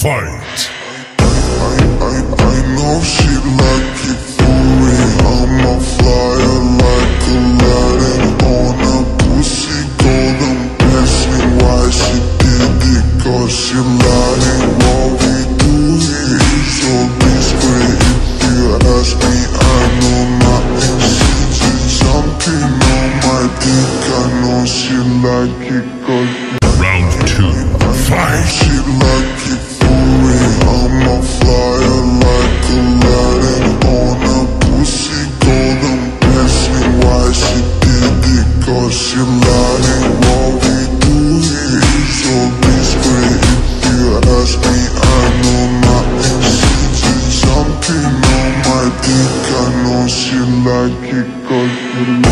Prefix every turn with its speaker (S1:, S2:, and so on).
S1: Fight!
S2: I know she like it for me. I'm a flyer like Aladdin on a pussy golden blessing. Why she did it? Cause she lying. What we do here is so discreet. If you ask me, I know nothing. She just jumping on my dick. I know she like it cause
S1: Round 2, fight!
S2: she like it for me. I'm a flyer like Aladdin on a pussy golden blessing. Why she did it? Cause she lying. What we do here is so discreet. If you ask me, I know nothing. She just jumping on my dick. I know she like it cause she